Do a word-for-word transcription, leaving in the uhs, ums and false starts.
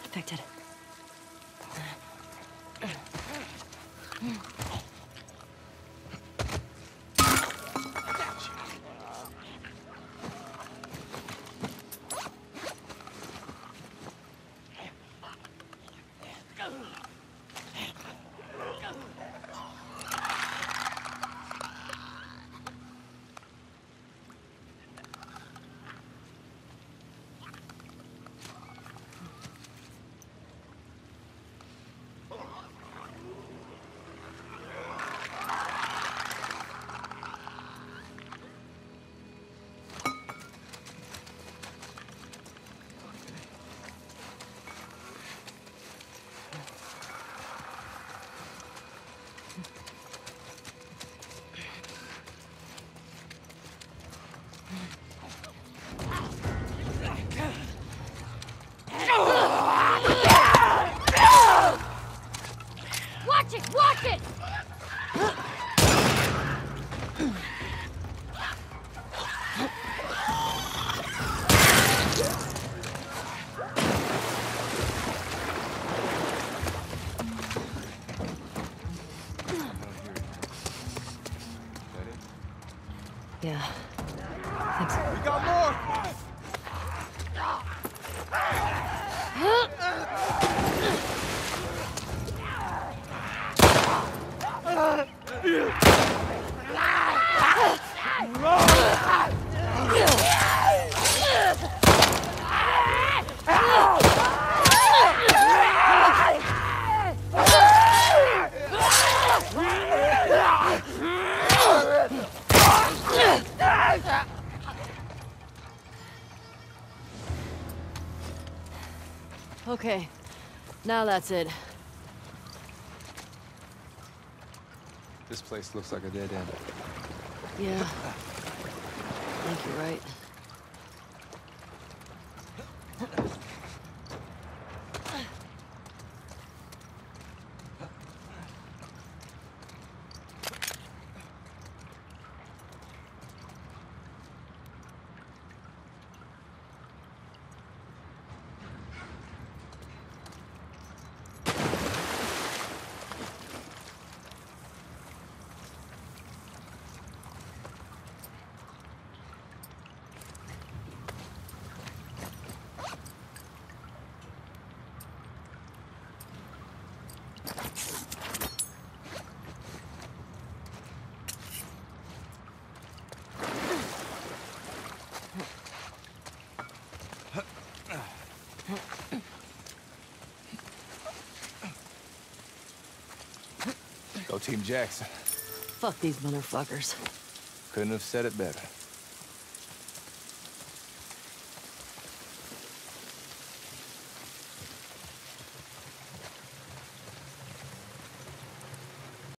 Affected. Watch it! Watch it! Yeah. Thanks. We got more! Okay. Now that's it. This place looks like a dead end. Yeah. I think you're right. Go Team Jackson. Fuck these motherfuckers. Couldn't have said it better.